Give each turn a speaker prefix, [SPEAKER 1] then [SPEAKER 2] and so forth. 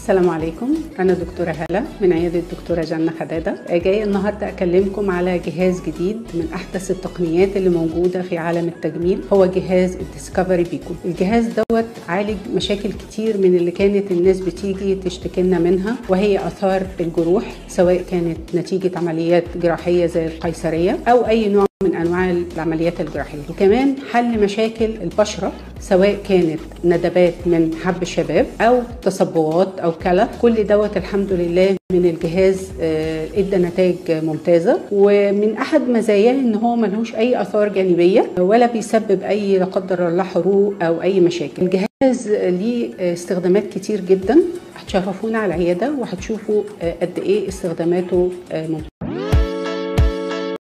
[SPEAKER 1] السلام عليكم، أنا دكتورة هالة من عيادة الدكتورة جنة خدادة. جاية النهاردة أكلمكم على جهاز جديد من أحدث التقنيات اللي موجودة في عالم التجميل، هو جهاز الديسكفري بيكو. الجهاز دوت عالج مشاكل كتير من اللي كانت الناس بتيجي تشتكي لنا منها، وهي آثار الجروح، سواء كانت نتيجة عمليات جراحية زي القيصرية أو أي نوع من أنواع العمليات الجراحية. وكمان حل مشاكل البشرة، سواء كانت ندبات من حب الشباب أو تصبغات أو كلى. كل دوت الحمد لله من الجهاز ادى نتائج ممتازة. ومن أحد مزاياه إن هو ملهوش أي آثار جانبية ولا بيسبب أي لا قدر الله حروق أو أي مشاكل. الجهاز ليه استخدامات كتير جدا، هتشرفونا على العيادة وهتشوفوا قد إيه استخداماته ممتازة.